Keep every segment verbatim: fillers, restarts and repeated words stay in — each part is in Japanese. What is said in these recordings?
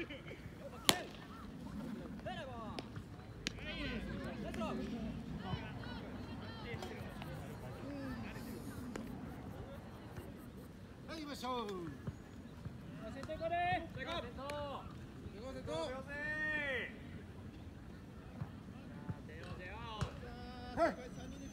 勝負。先頭行こうね。先頭。先頭。先頭。はい。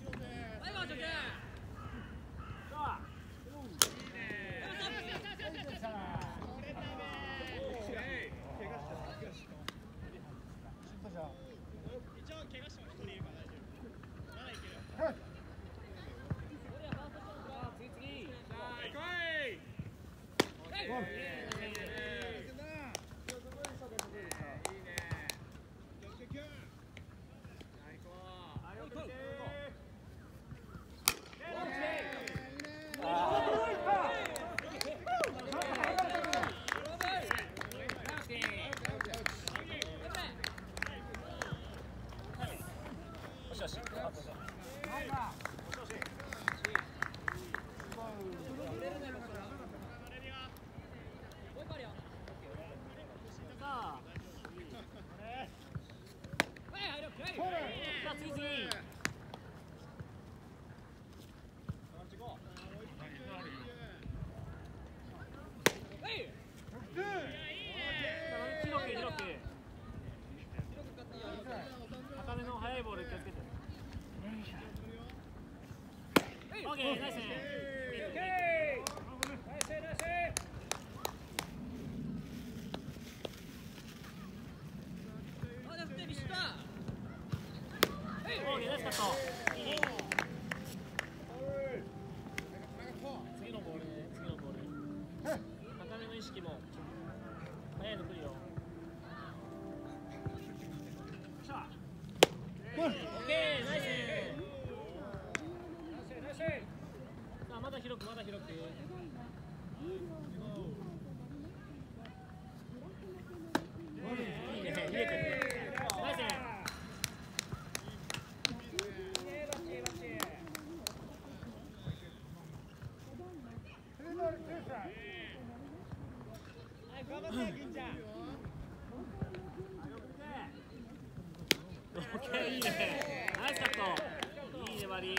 いいね。ナイスカット。いい粘り。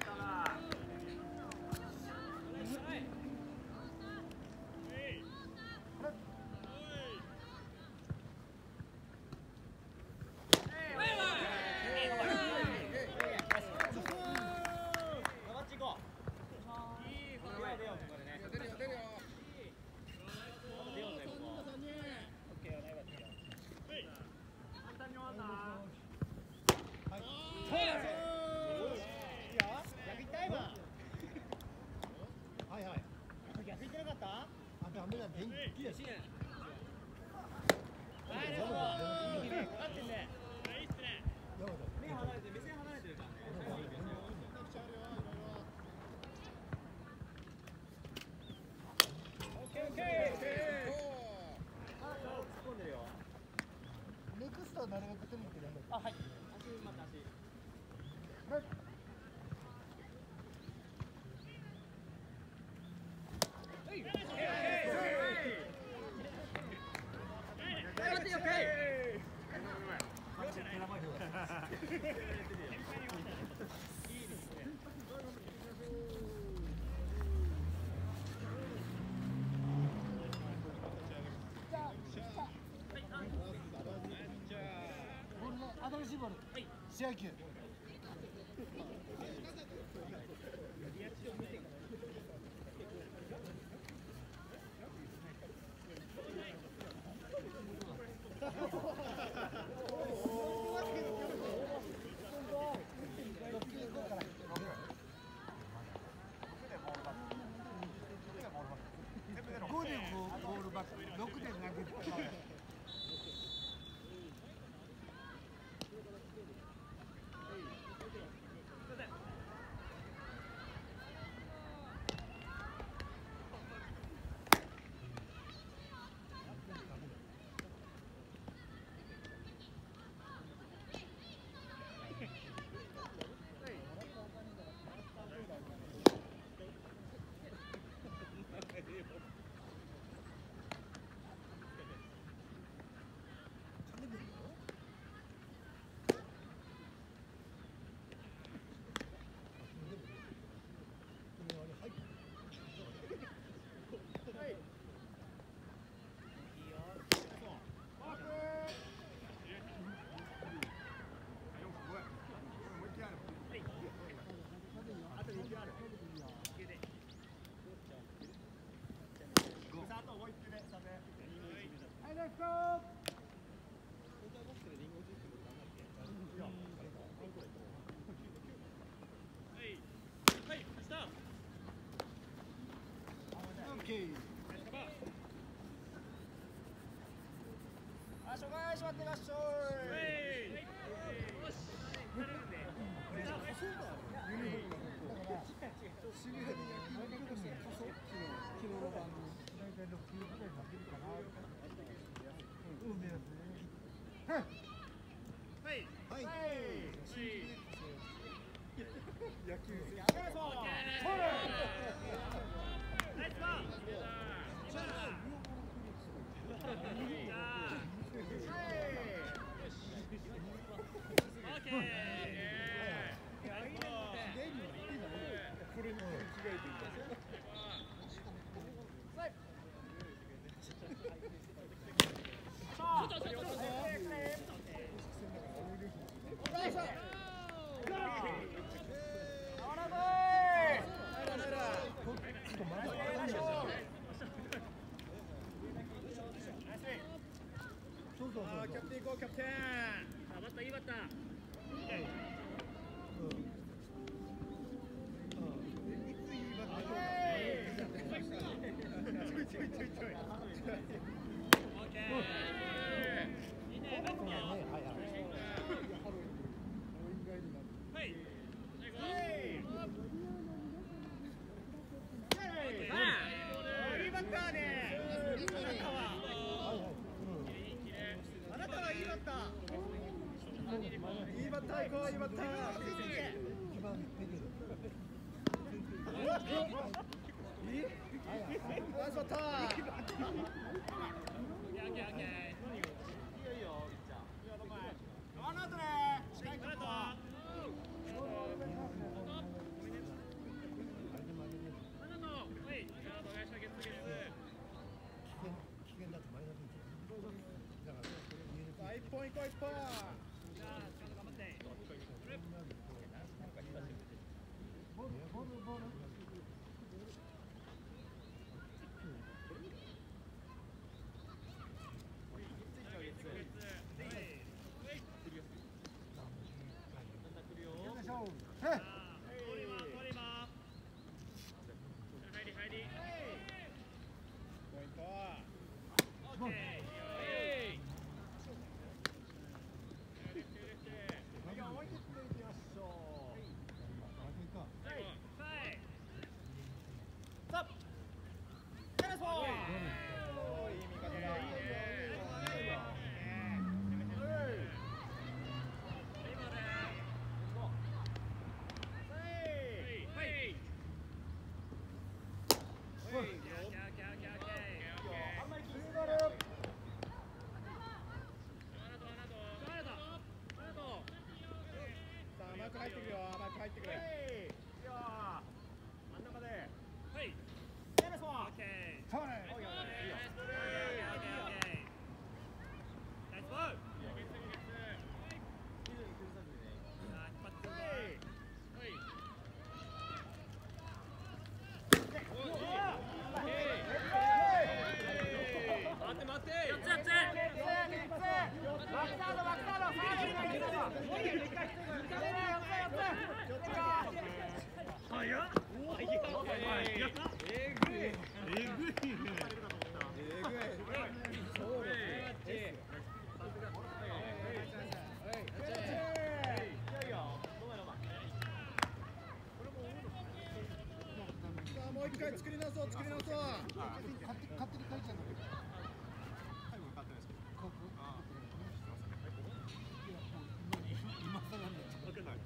新しいボール。試合球。ごでボールバック、ろくで投げる。 作り直そう作り直そう。勝手に書いちゃうんだけど。はい、分かってないですけど。今更なんだよ。分かんない。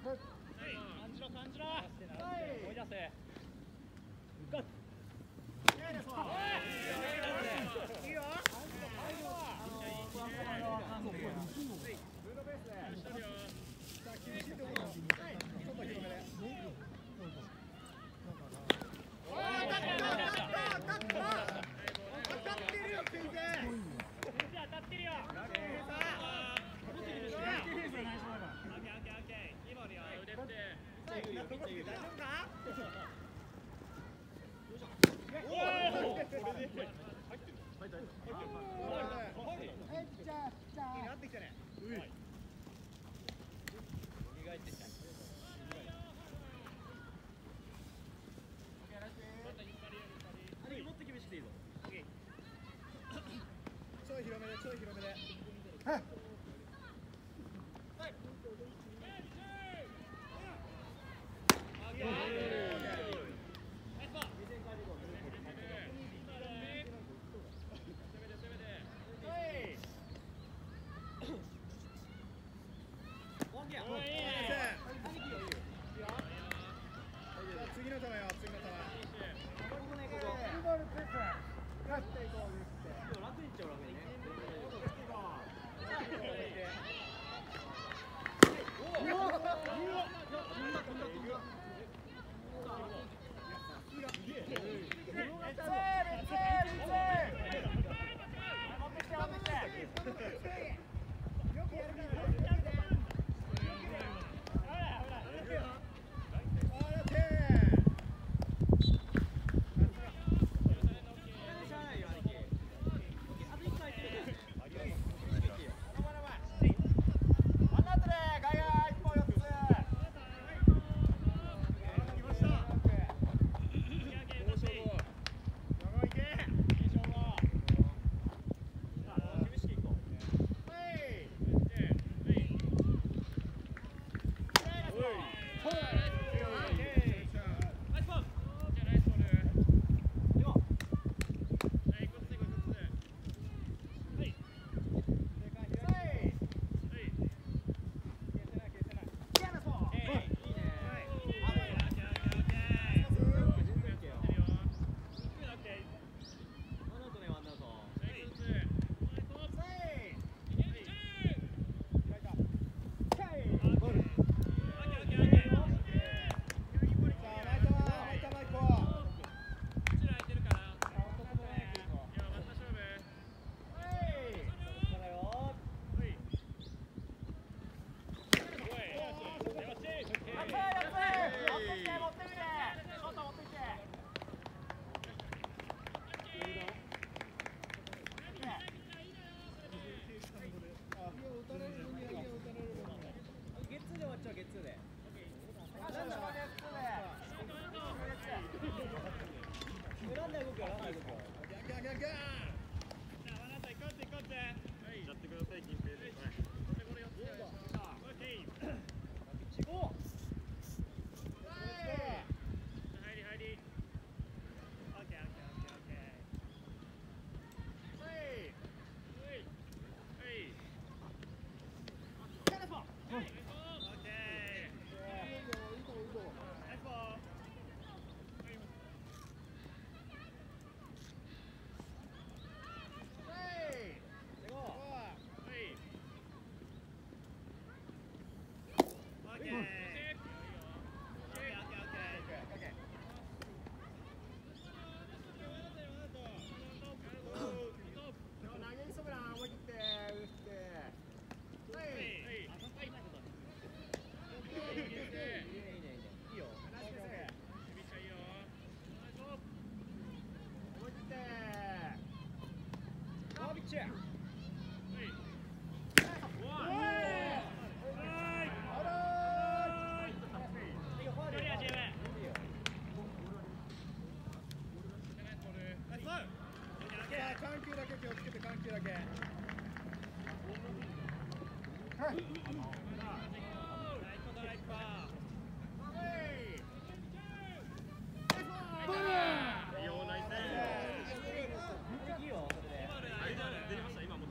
感じろ感じろ追い出せいいよ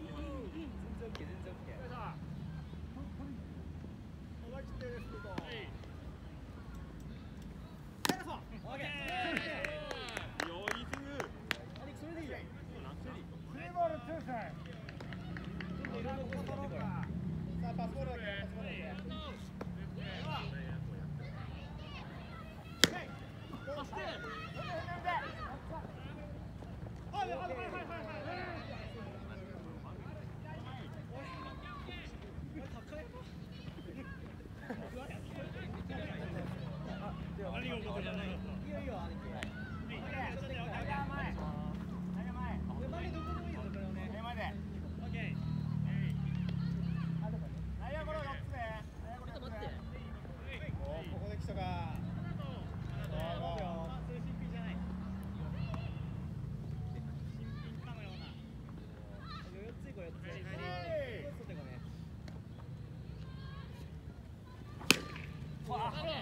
思い切ってですけど。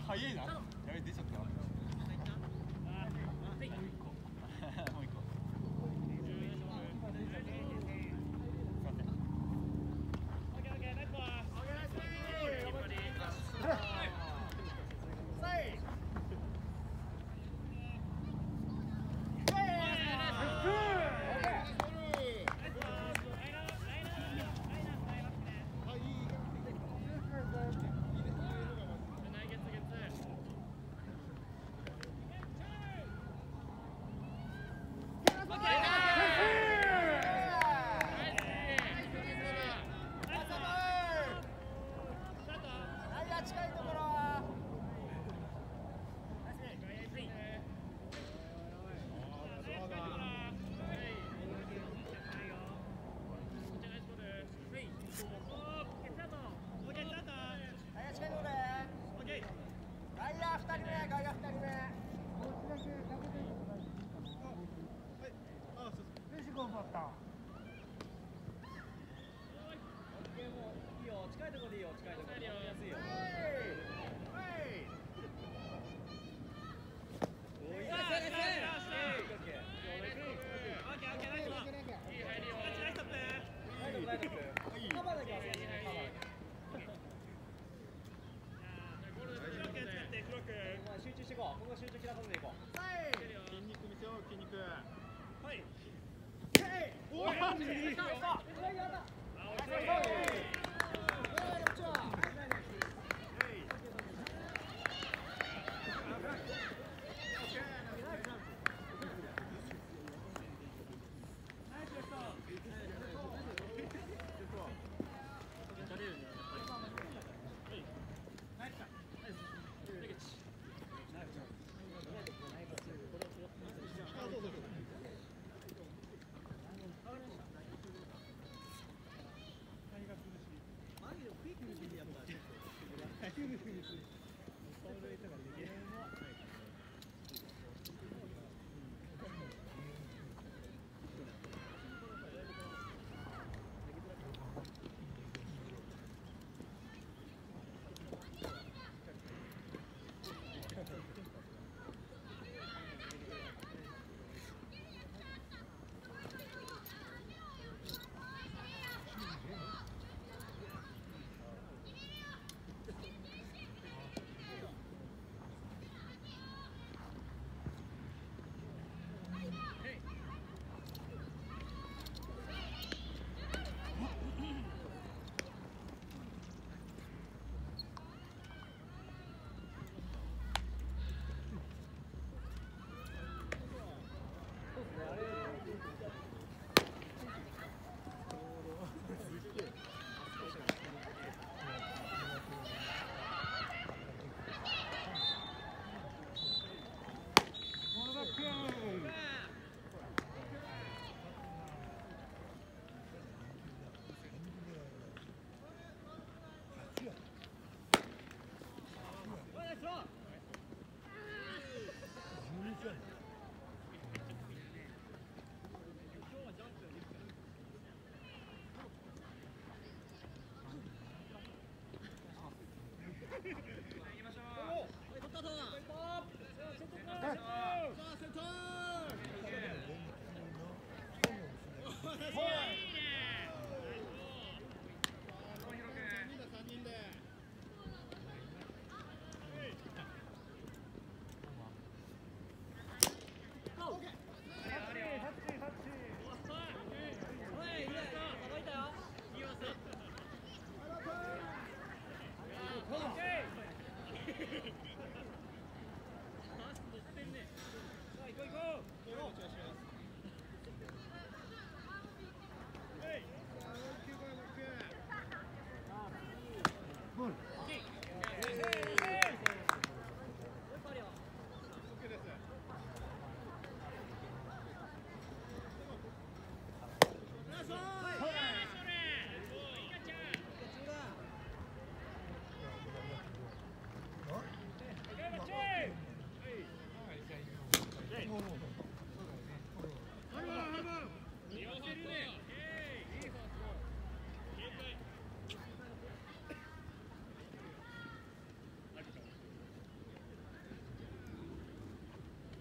早いな。やべ出ちゃった。もう一個。もう一個。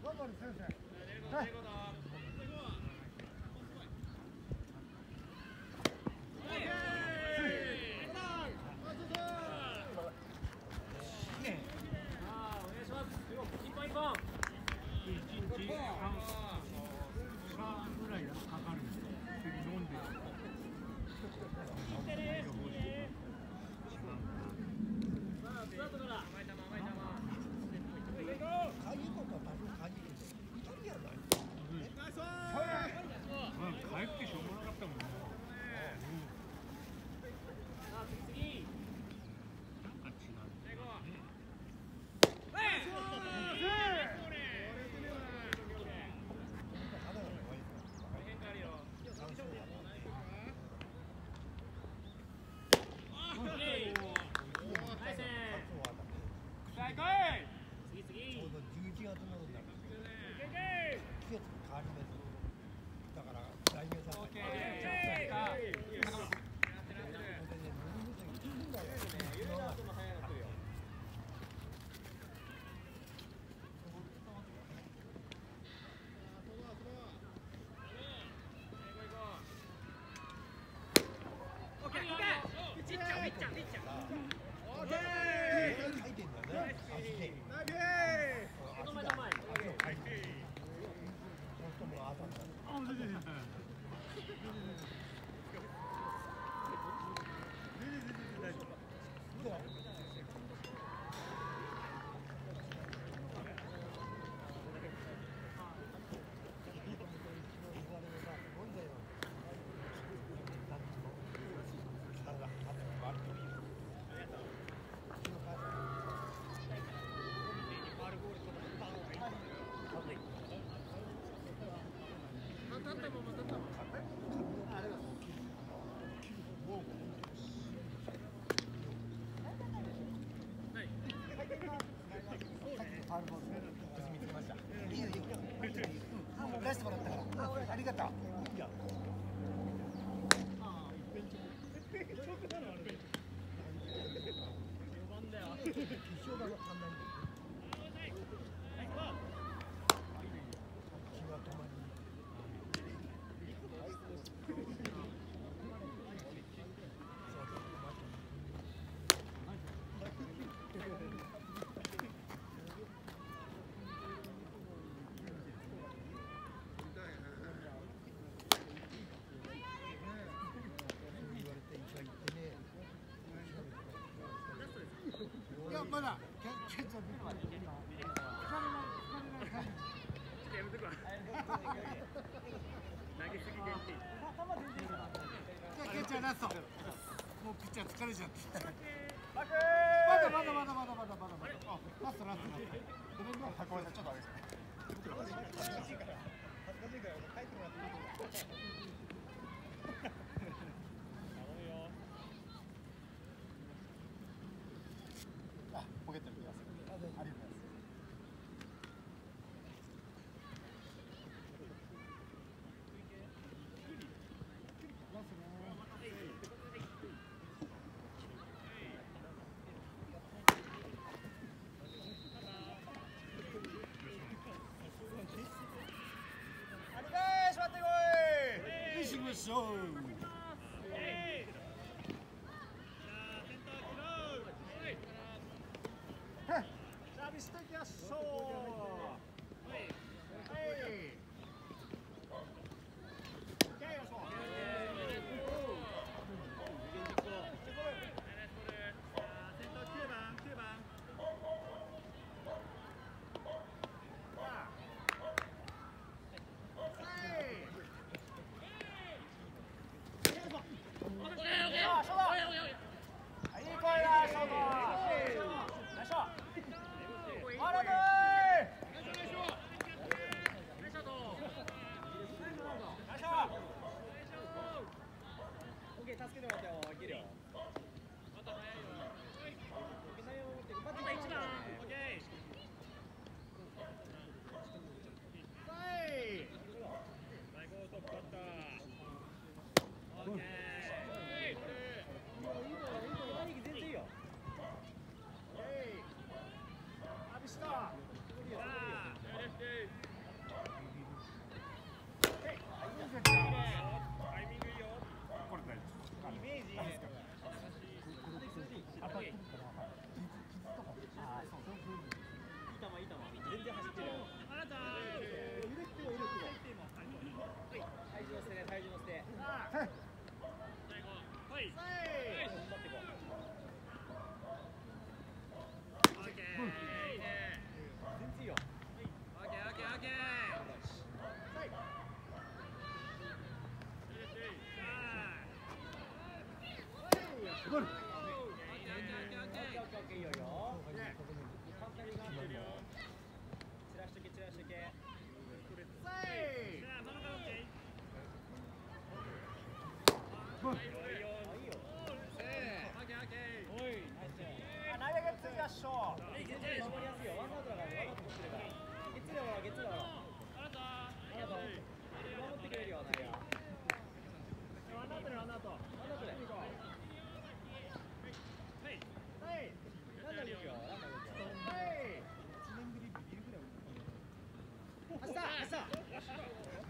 出してもらったからありがとう。いやまだケツを見るまで。 投げすぎ限定。 じゃあケツはラスト。もうピッチャー疲れちゃって。まだまだまだまだまだまだまだ。あ、ラストラストラスト。ごめんね、ごめんなさい、ちょっとあれですか。恥ずかしいから。恥ずかしいから帰ってもらっていい？あ、ポケットに入れます。ありがとうございます。So. サービスしていきましょう。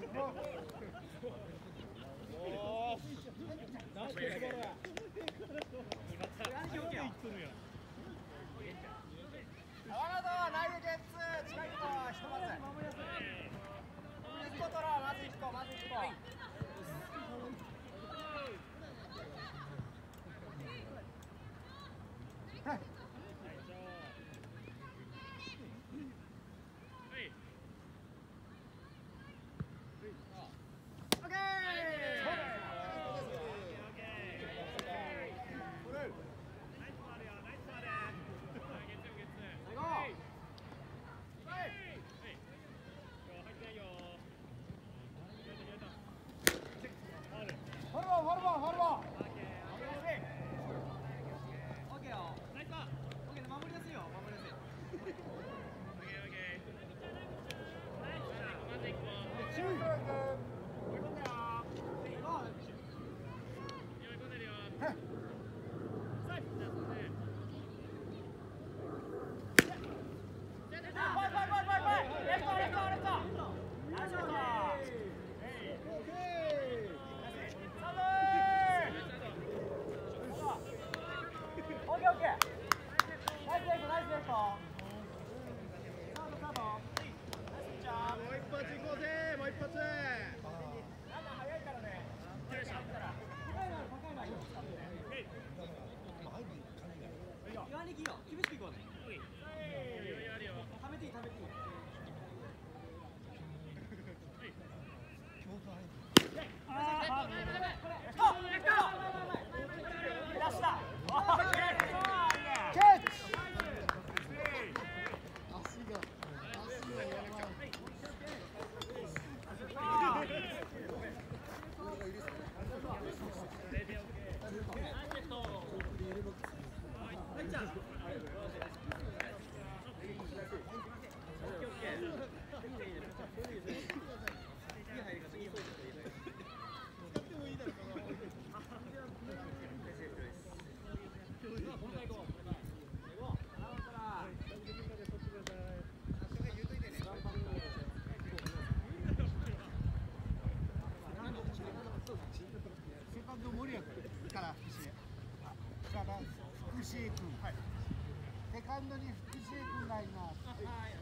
福士君、はい、セカンドに福士君がいます。はい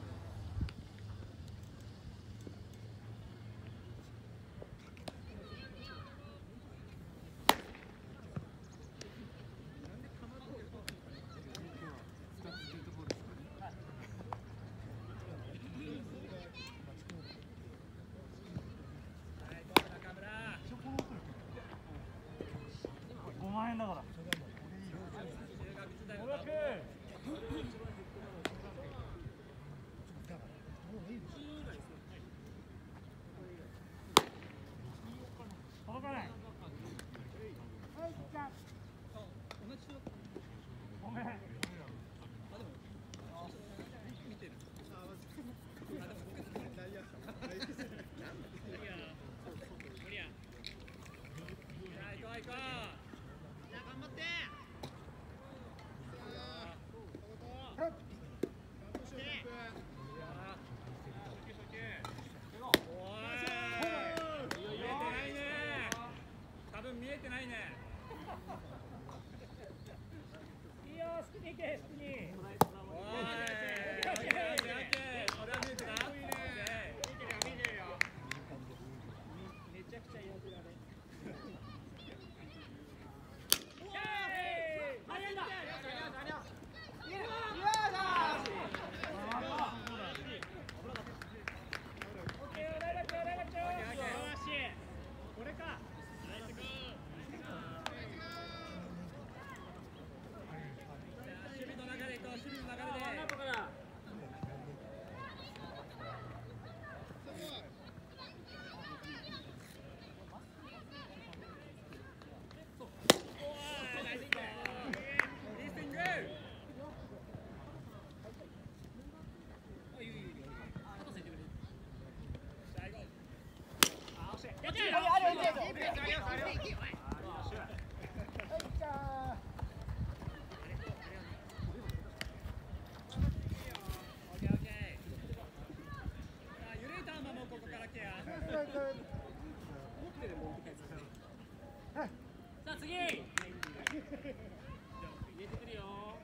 ごまんえんだから。届かない。はい、じゃあ。ごめん。 見えてないね。 いいよ、好きに行け、好きに。 おーい。オッケー、オッケー、オッケー。それは見えてな。いいね。見てるよ、見てるよ。 めちゃくちゃやじられ。これか。 守備の流れと守備の流れで。 緩い球もここからケア。 入れてくるよ。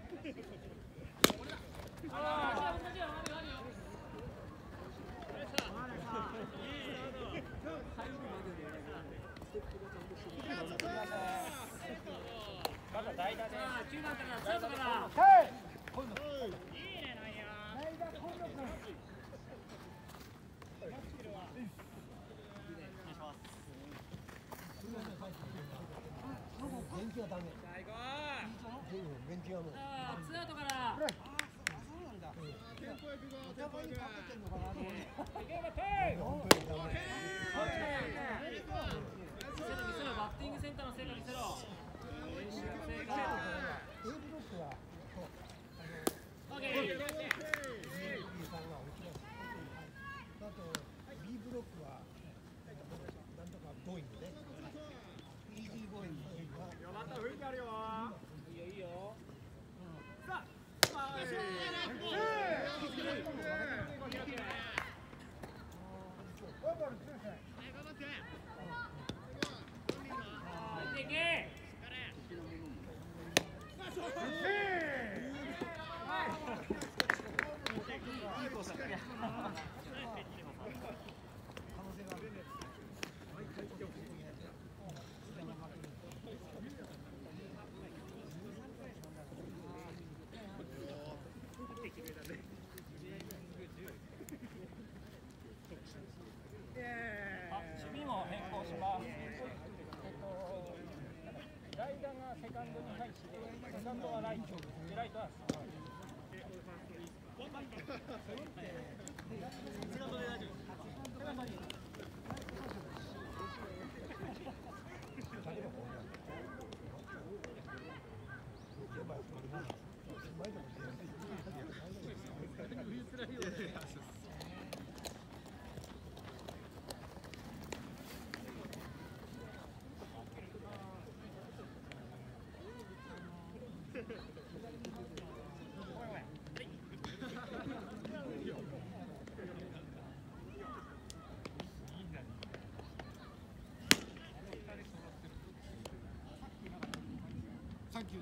あら、同じよ、あるよ、あるよ。まだ代打で。さあ、きゅうばんからツーアウトから。 はい。 いいね、なんや。 元気はダメ。 最後元気はもう。 さあ、ツーアウトから。 そうなんだ。健康薬がお互いにかけてんのかなと思って。 いけばてー。 本当にダメ。 見せろ見せろ、バッティングセンターの成果見せろ。練習の成果。 A ブロックはそうオッケー。 B さんが落ちます。あと B ブロックはなんとかゴーイングね。イージーゴーイングはまた雰囲気あるよ。 いいよいいよ。 さあいけいけ。 いいコースだね。 守備も変更します。えっと代打がセカンドに入って、セカンドはライト、でライトはセカンドで大丈夫。セカンドに。 サンキュー。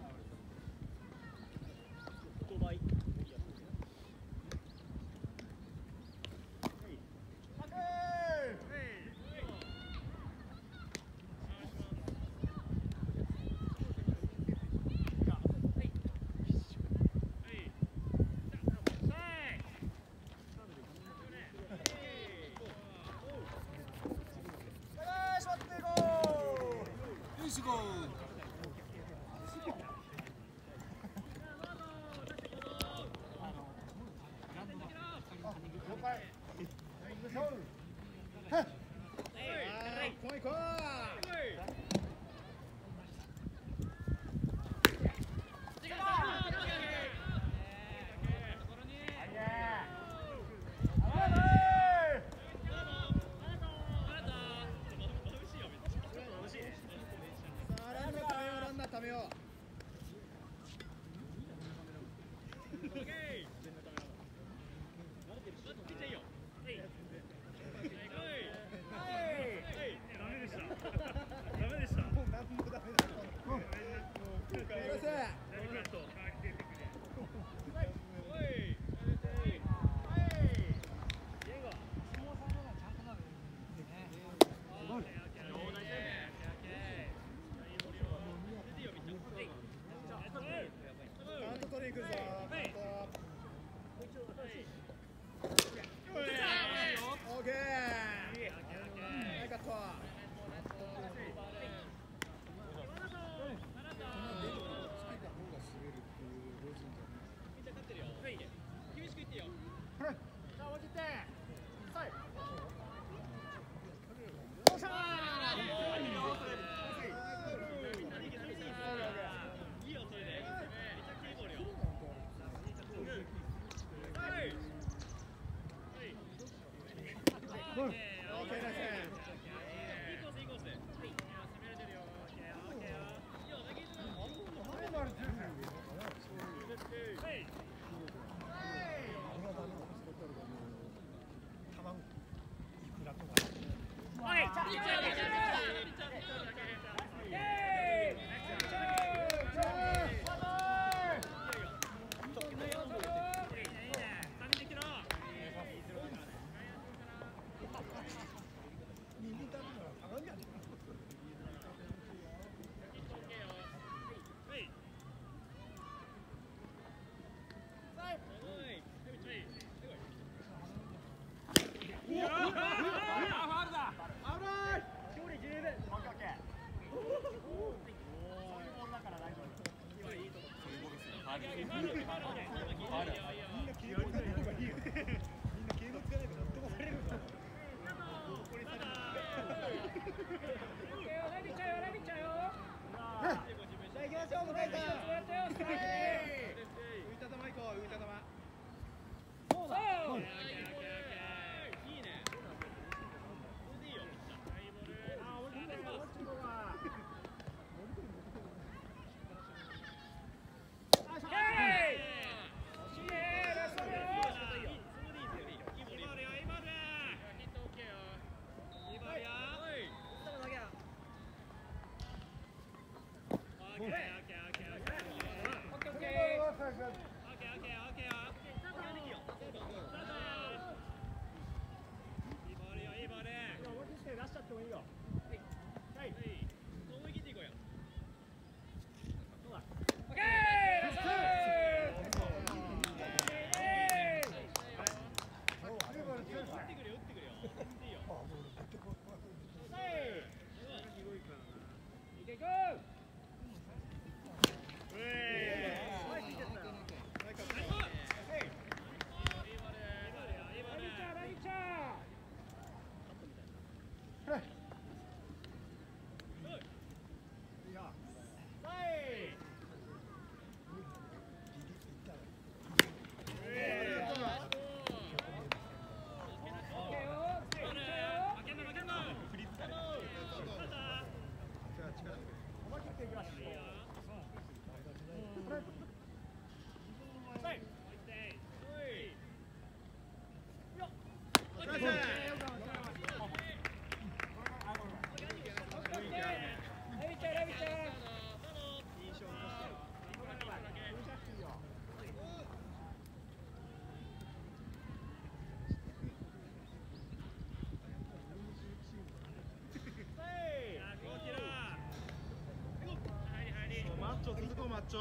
マッチョ続こうマッチョ。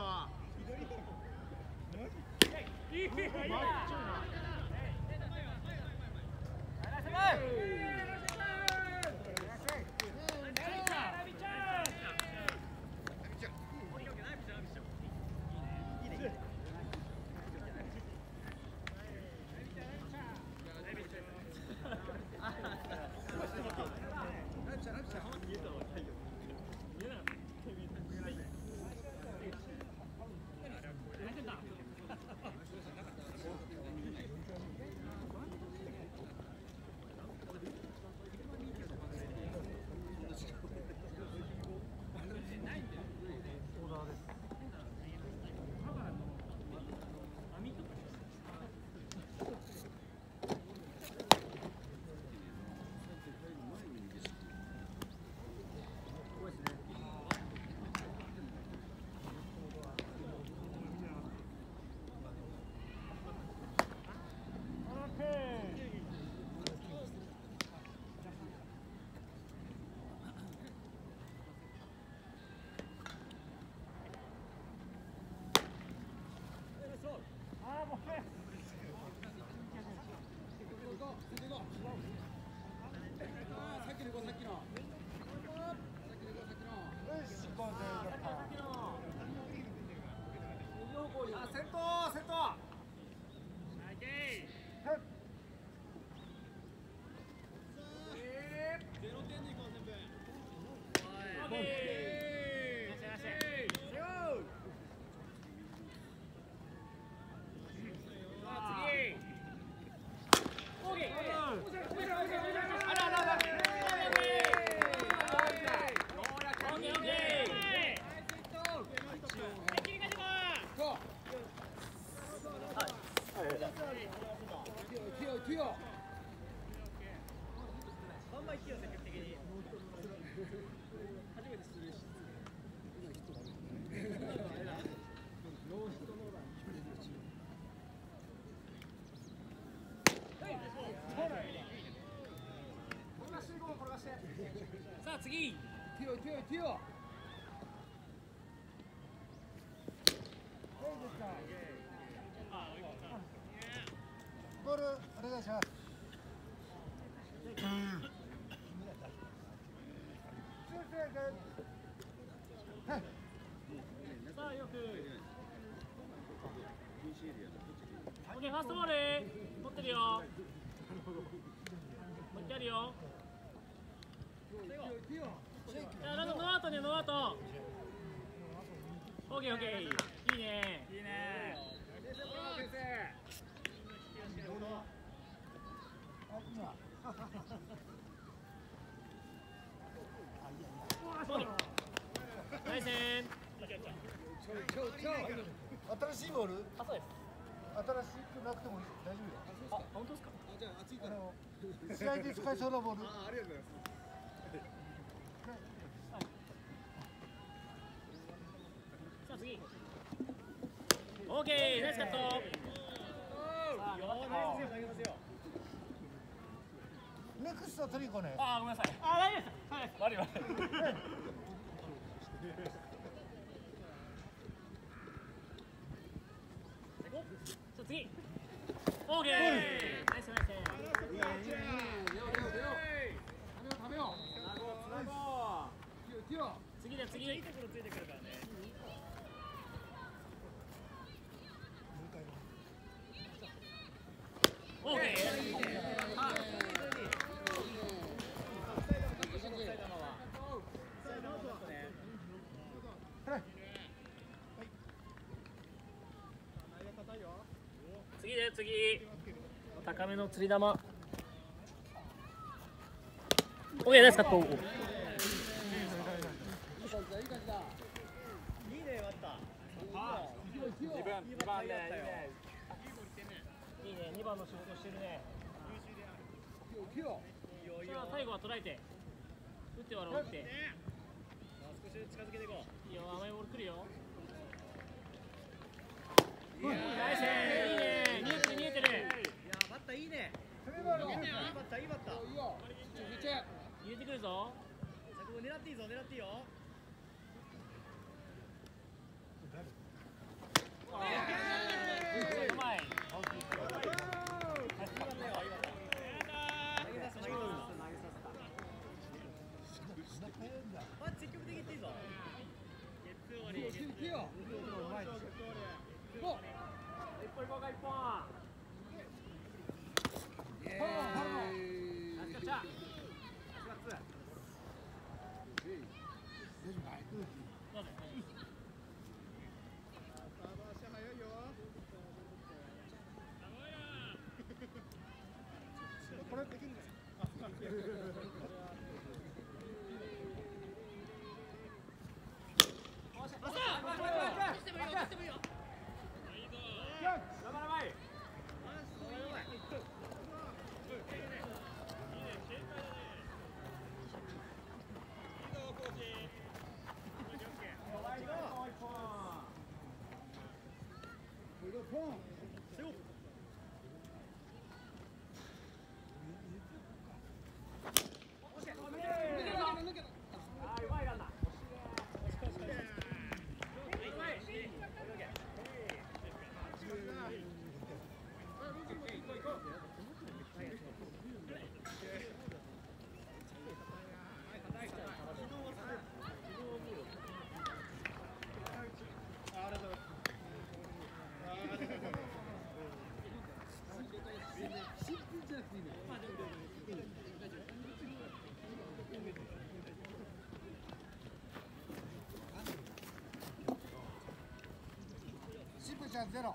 さあ次。 ティオティオティオ。ボールお願いします。 さあよく。オッケーファーストボール。持ってるよ。持ってあるよ。いや、ノーアウトね、ノーアウト。オッケーオッケー。いいね。いいね。ナイスー。 新しいボール？ あ、そうです。 新しくなくても大丈夫よ。 あ、本当ですか？ じゃあ熱いから。試合で使いそうなボール。あ、ありがとうございます。 さあ次。オーケー、ナイスカット。 ネクストトリコね。 あ、ごめんなさい。あ、大丈夫です。はい、悪い悪い。さあ次。オーケー。ナイスナイス。次だ次。いいところついてくるからね。オーケー。次で次。高めの釣り玉。オーケーですカット。自分にばんでいいね。いいね、にばんの仕事してるね。 それは最後は捉えて打って割ろう打って少しずつ近づけていこう。 いいよ甘いボール来るよいやナイスいいね見えてる見えてるいやバッターいいね。 攻めろよ。 いいバッターいいバッター。 いいよ。 入れてくるぞここ狙っていいぞ狙っていいよ。 あーうまいまあ積極的にいっていいぞ。ゲッツー終わり。 いいよ。うまいです。 一本いこうか一本フォローフォロー。 ナイスキャッチャー大丈夫かい？ どうぞこれできるんですか？シプちゃんゼロ。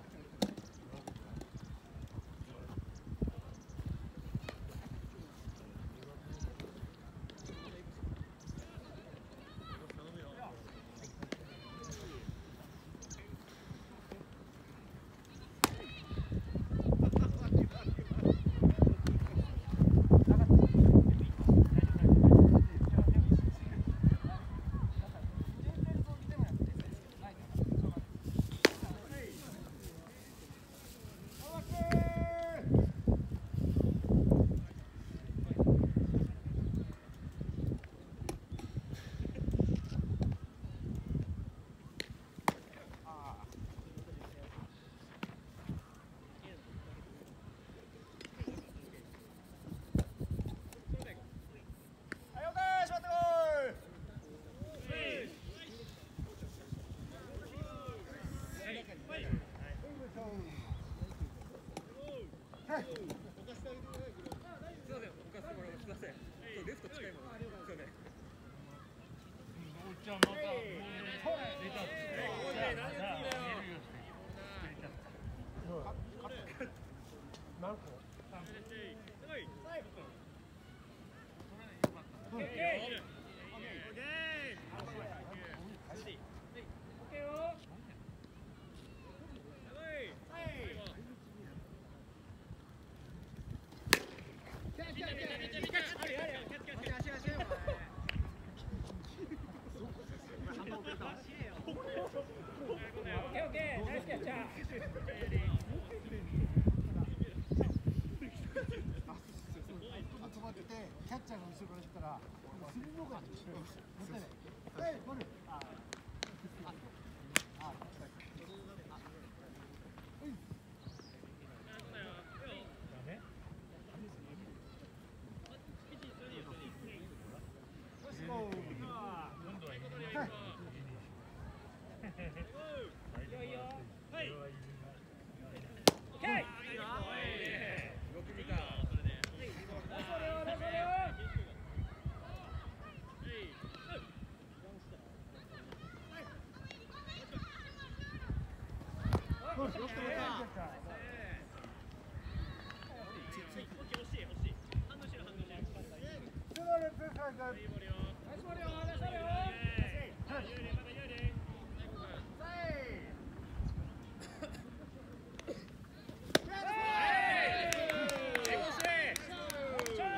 ナイス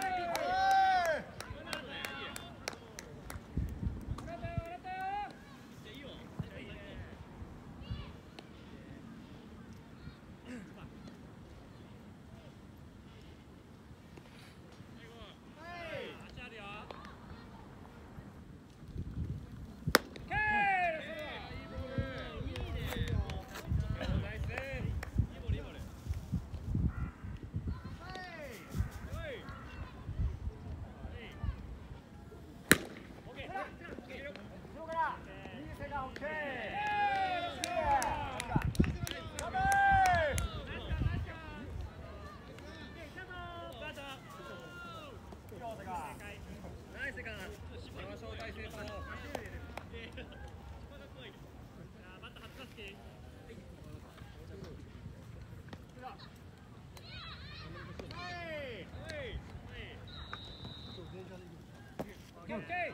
ケーオッケー。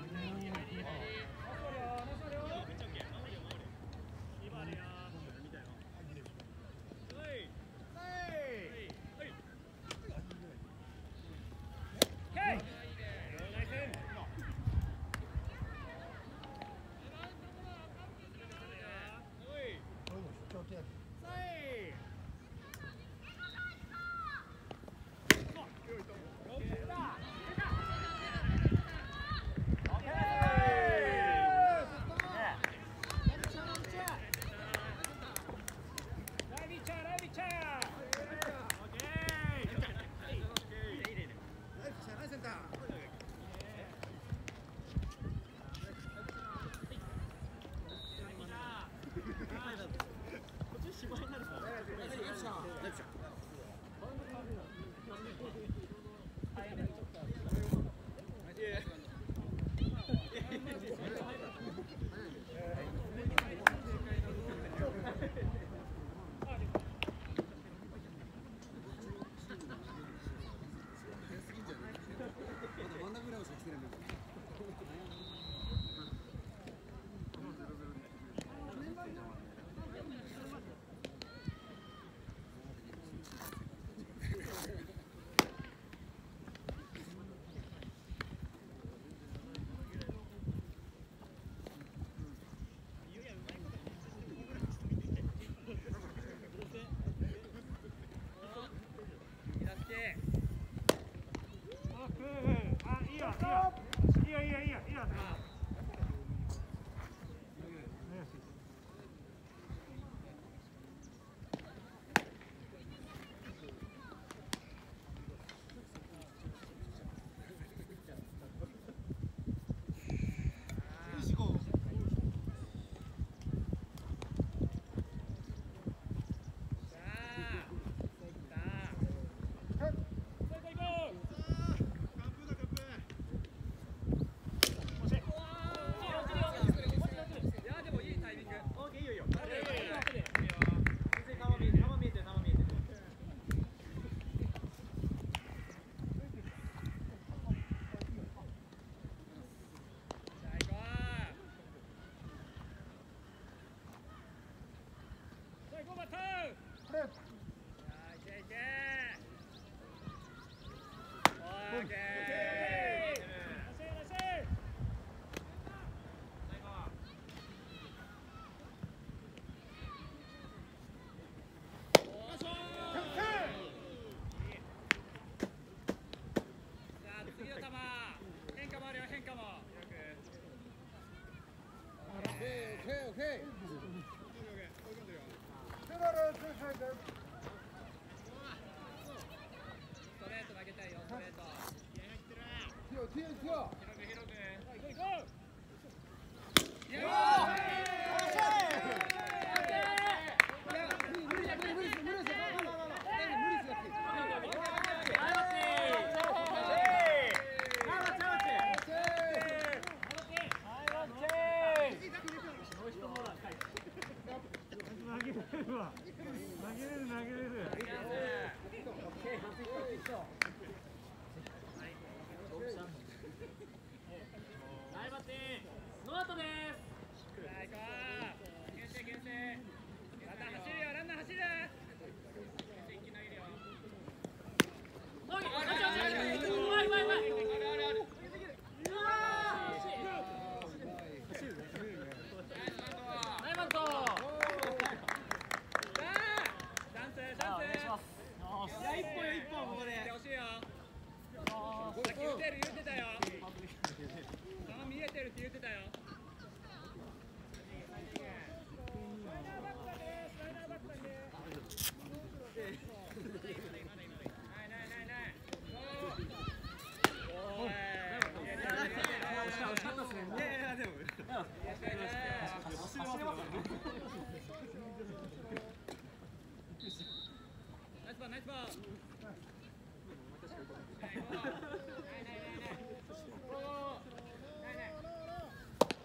オッケーオッケー。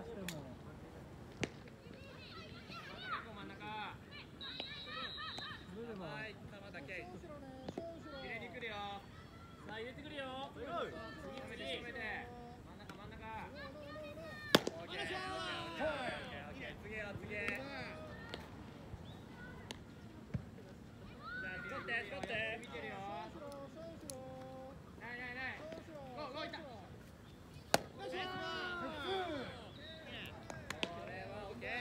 真ん中。はい、玉だけ。入れに来るよ。 さあ入れてくるよ。 止めて止めて。真ん中真ん中。オッケー。オッケーオッケーオッケー。次よ次。取って取って。見てるよ。ないないない。ゴーゴーいった。これはオッケー。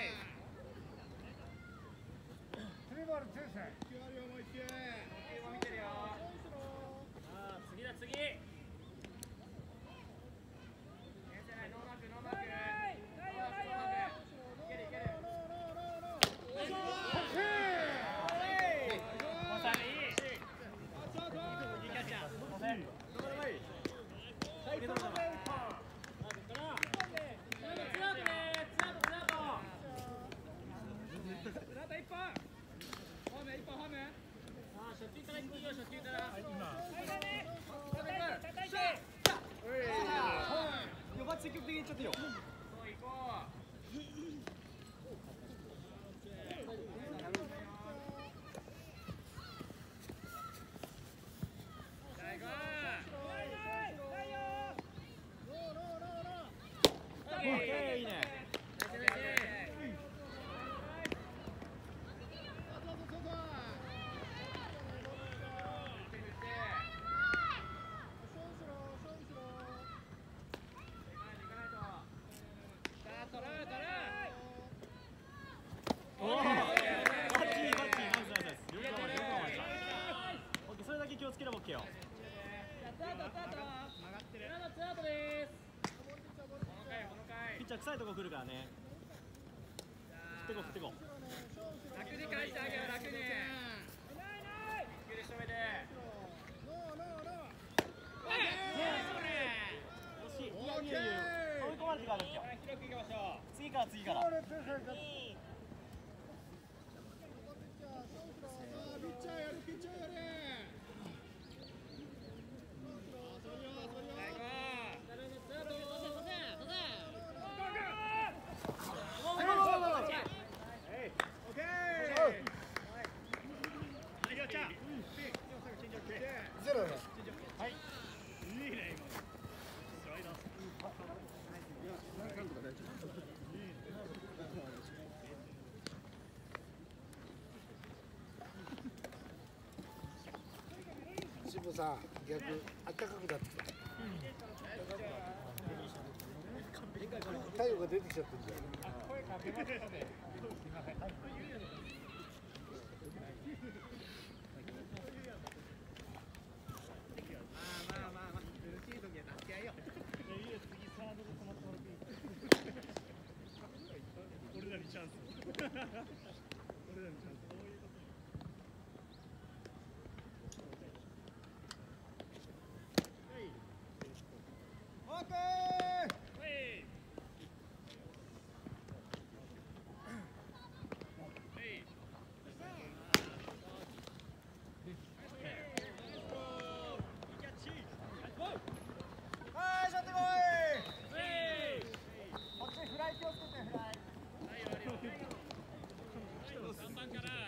スリーボールツース。 見てるよ。 さあ次だ次。 ノーマークノーマーク。いけるいける。初球からいっていいよ、初球から。よば積極的にいっちゃっていいよ。そう行こう。いいね。それだけ気をつければ OK よ。ピッチャー臭いとこ来るからね。振ってこ振ってこ。楽に返してあげよう、楽に。ゆっくりしとめて。惜しい。いやいやいや。追い込まれてからですよ。広く行きましょう。次から次から。 ゼロね。 はい。 渋さん、逆、あったかくなってきた。太陽が出てきちゃってるじゃん。声かけますね。 俺らにチャンス。俺らにチャンス。 オーケー。 さんばんから。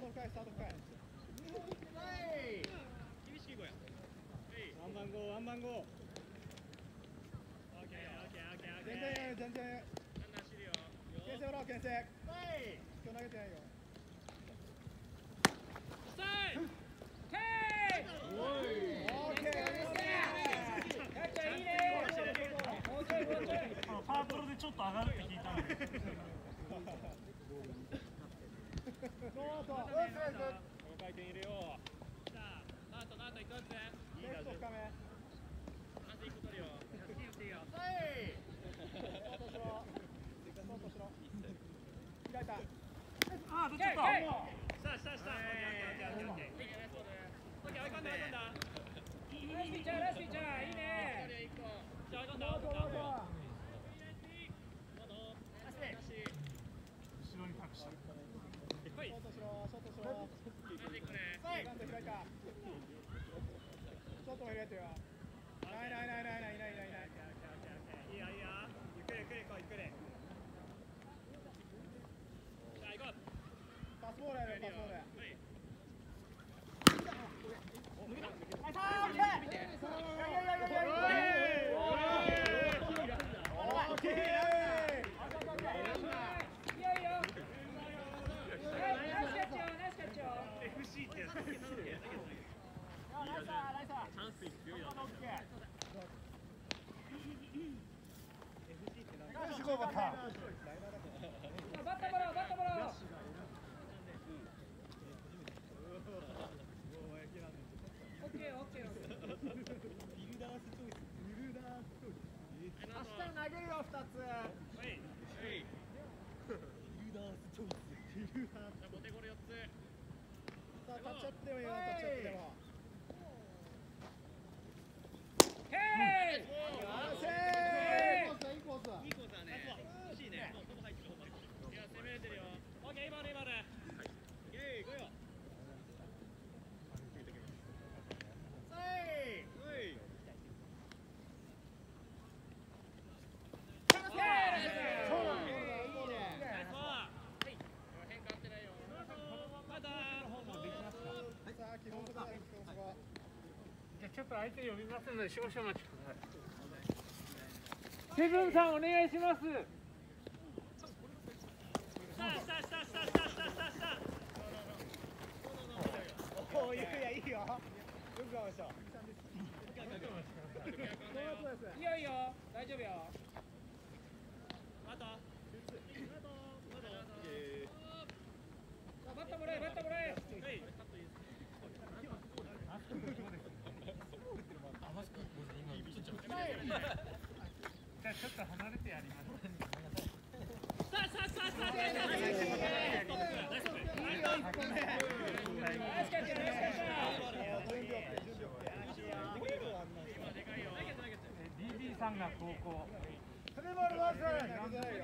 ト深いスタート深い厳しい子やワンバンゴーワンバンゴーオッケーオッケーオッケーオッケー全然全然ランナー走るよ牽制もらおう牽制今日投げてないよさいオーケーいいね。もうちょいもうちょい。 パートルでちょっと上がるって聞いたので。 ノートこの回転入れようさあナートナートいくつレフト深めまずいく取るよはいスタートしろスタートしろ開いたあー、出ちゃった。 さあしたしたオッケーオッケーオッケーオッケーオッケー追い込んだ追い込んだラスピッチャーラスピッチャーいいね。 じゃあ追い込んだノートノート後ろに託した。 はいショートしろショートしろなんでいくねセカンド開いたショートも開いてよないないないないないないないないいいよいいよゆっくりゆっくりこうゆっくりじゃあ行こうパスボールやるよパスボールはいオーケーいいよいいよ。ナイスキャッチよナイスキャッチよ。 エフシー ってやつ。 ナイスナイス。 チャンスに強いなよしゴーバッターバッタもらおうバッタもらおう。オッケーオッケーオッケー。 明日投げるよふたつはいはいじゃあボテゴルよっつさあタッチアップでもいいよタッチアップでもヘイ。 いいコースいいコースいいコースだね欲しいねもうほぼ入ってるほぼ入ってるいや攻めれてるよオッケー今の今のイェイ行こうよはいはいちょっと相手呼びますので少々お待ちください。 セブンさんお願いします。 さあさあさあさあさあさあさあさあおおいいやいいよよく我慢したいいよいいよ大丈夫よ。 あとバッタもらえバッタもらえ。 はいじゃあちょっと離れてやります。 さあさあさあさあさあナイスプレーナイスプレーナイスキャッチナイスキャッチ。 ディービー さんが高校。 スリーボールワンスなんですけ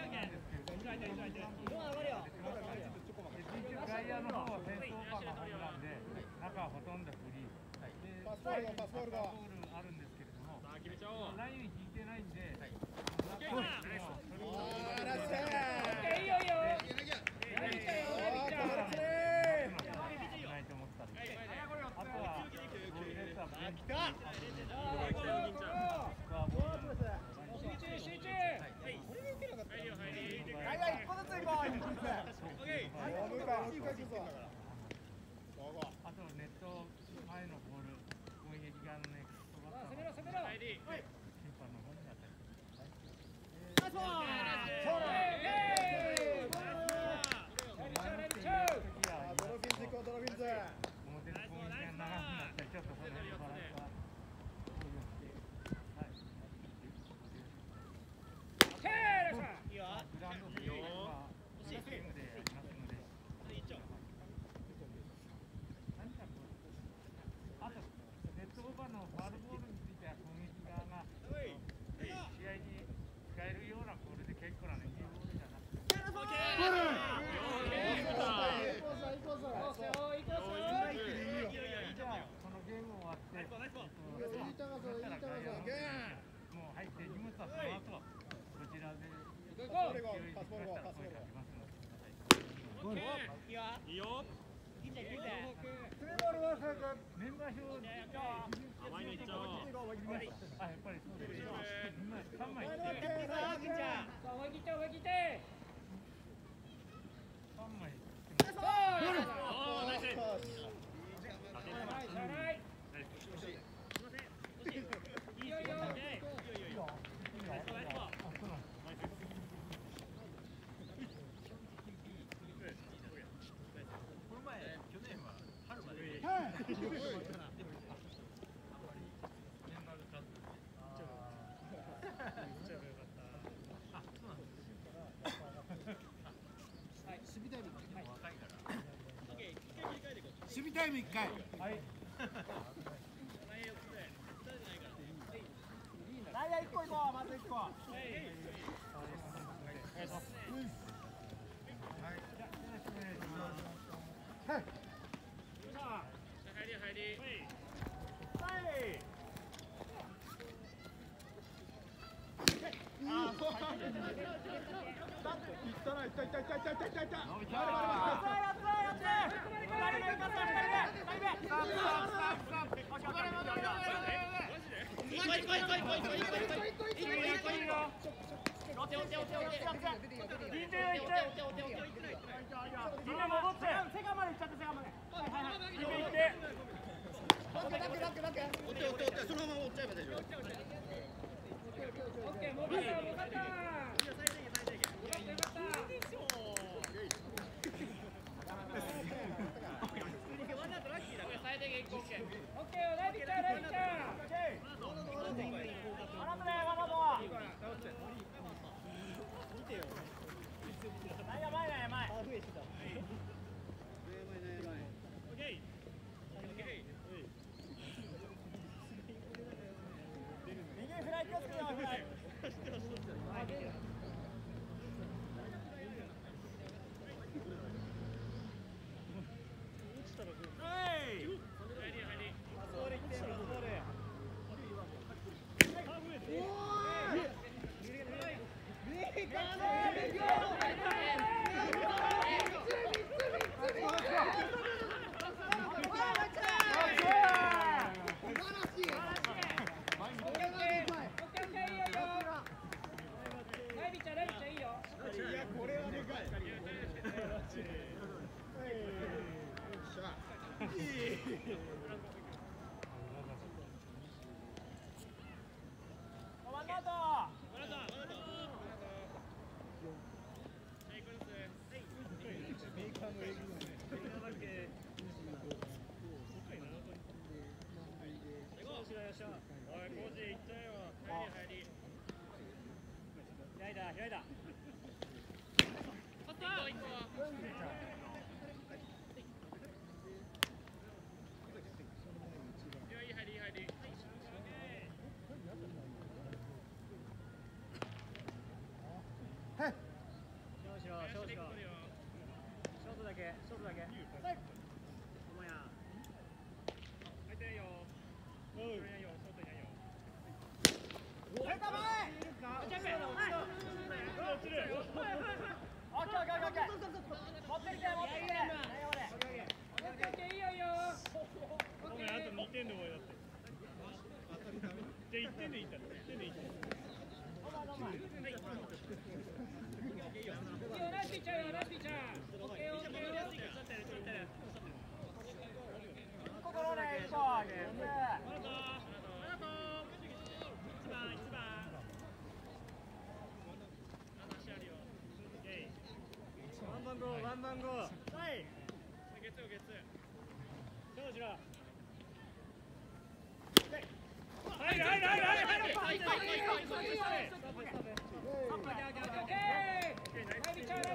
ど、外野の方は先頭バンがホームランで、中はほとんどフリー。 パスボールパスボールがボールあるんですけれども、 決めちゃおうライン引いてないんで、 あーラストオッケーいいよいいよ。ナイスキャッチよナイスキャッチ。 ないと思ったんで、あとはボールレスはベンチ来た集中集中。 これで受けなかった入りよ入りはいはい一個ずつ行こう一個ずつオッケーはいもう一回もう一回行くぞあとネット前のボール、攻撃側のね、飛ばあったの攻めろ攻めろ。 入り審判の方に当たり。 ナイスボールあドルフィンズ行こうドルフィンズ表の攻撃が長くなって、ちょっとその辺のバランスが考慮して、はい。 ヘイラさん。 いいよグラウンドではシステムでやりますので、 いっちゃおう何かこう、あとネットオーバーのファウルボールについては攻撃側が試合に使えるようなボールで結構なね、いいボールじゃなくて。 オッケーいいコースいいコースいいコースよいいコースよ。 じゃあこのゲーム終わって、 ナイスボールナイスボールいい高さいい高さゲーもう入って荷物はその後こちらで行こう。 パスボールゴーパスボールゴーパスボールゴー声かけますので。 オッケーいいよいいよメンバー表甘いのいっちゃおう。 あ、やっぱりそうですよ。三枚いって。 思い切って思い切って三枚。 おお、ナイス。 いいよいいよ守備タイムいっかい。 はい。 内野いっこいこう、まずいっこ。 番番号。はい。月曜月。どうしろ。はいはいはいはいはい。はいはいはいはい。